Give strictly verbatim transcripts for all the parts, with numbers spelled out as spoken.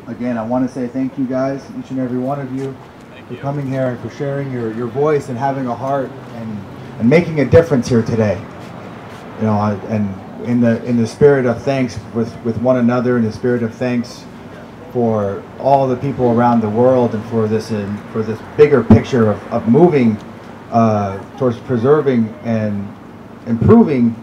again, I want to say thank you guys, each and every one of you, thank for you. coming here and for sharing your, your voice and having a heart and, and making a difference here today. You know, and in the in the spirit of thanks with, with one another, in the spirit of thanks for all the people around the world, and for this in, for this bigger picture of, of moving uh, towards preserving and improving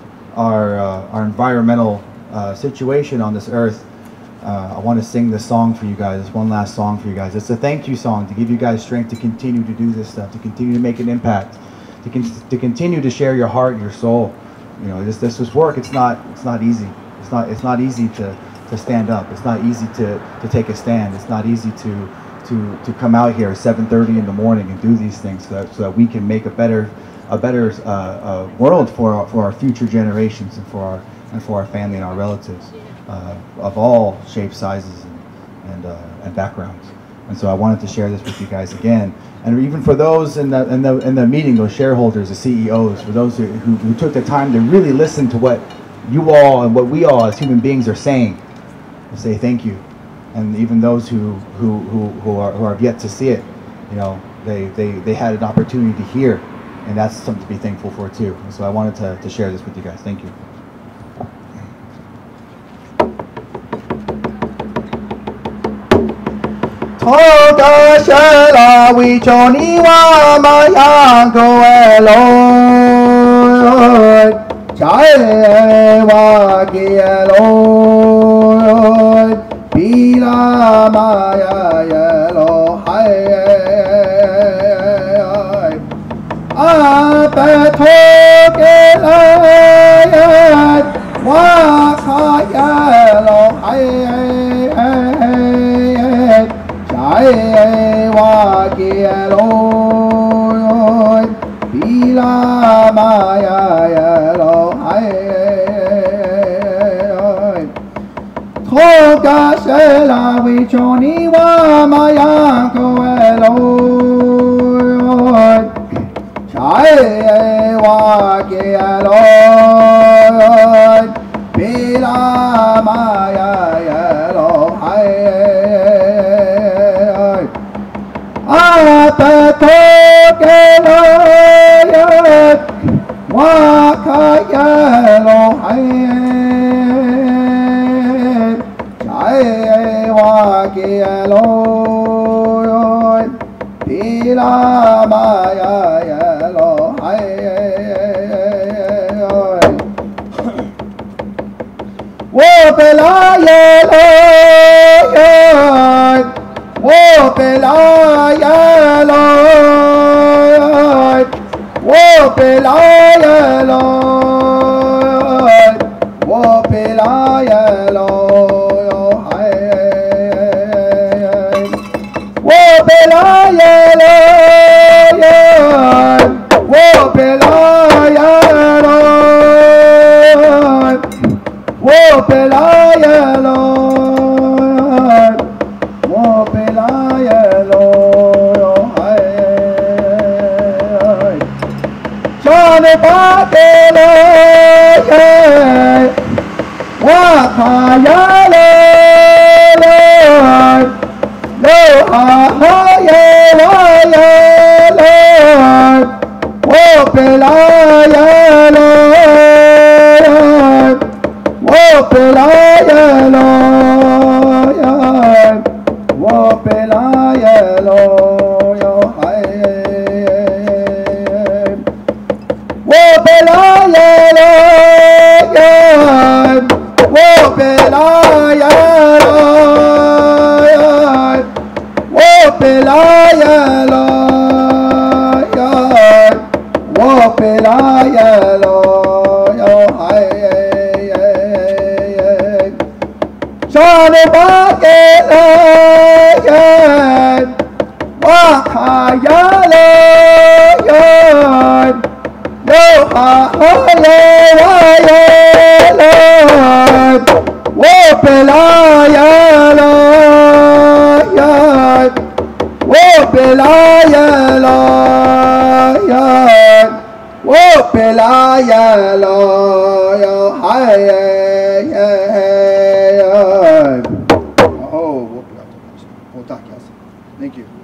our uh, our environmental uh, situation on this earth. Uh, I want to sing this song for you guys. This one last song for you guys. It's a thank you song to give you guys strength to continue to do this stuff, to continue to make an impact, to con to continue to share your heart and your soul. You know, this this is work. It's not it's not easy. It's not it's not easy to to stand up. It's not easy to to take a stand. It's not easy to to to come out here at seven thirty in the morning and do these things so that, so that we can make a better a better uh, uh, world for our, for our future generations, and for our and for our family and our relatives uh, of all shapes, sizes, and and, uh, and backgrounds. And so I wanted to share this with you guys again, and even for those in the in the in the meeting, those shareholders, the C E Os, for those who, who, who took the time to really listen to what you all and what we all as human beings are saying, to say thank you. And even those who who who, who are who are yet to see it, you know, they they they had an opportunity to hear. And that's something to be thankful for too. And so I wanted to, to share this with you guys. Thank you. Oh, Thank you.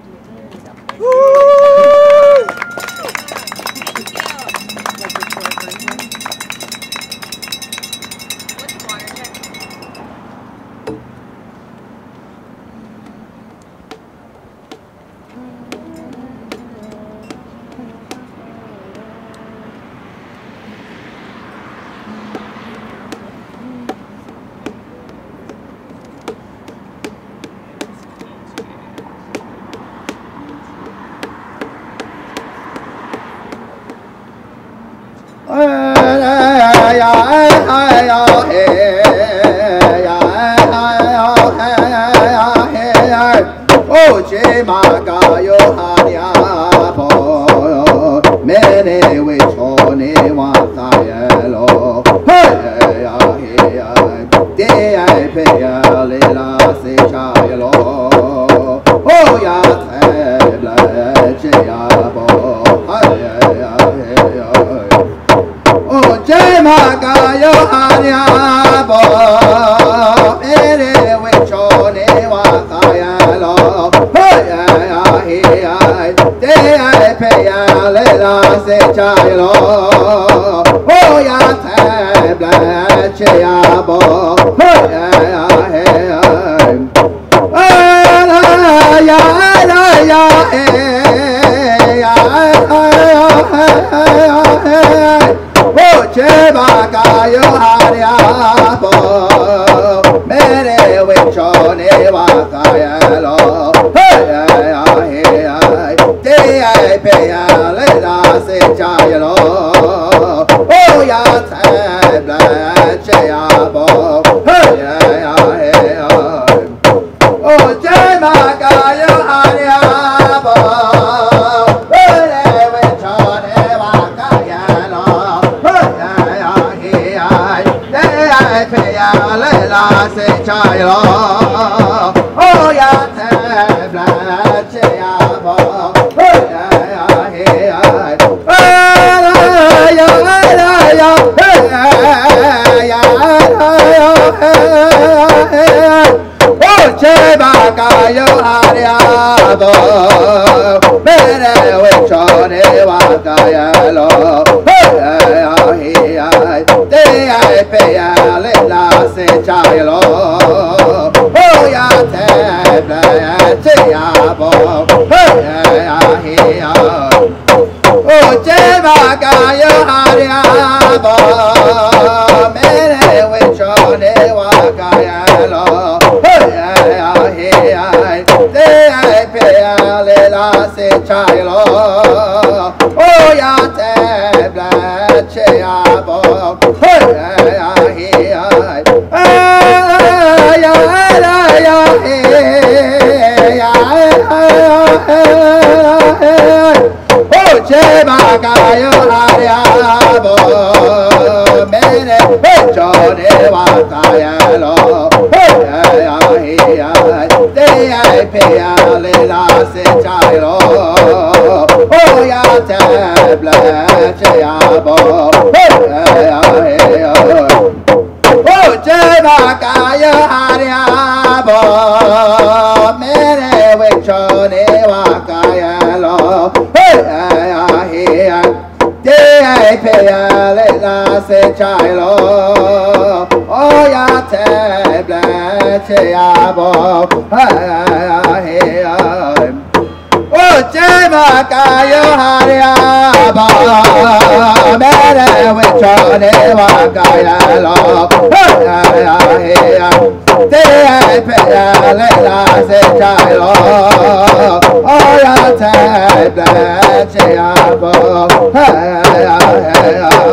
Hey,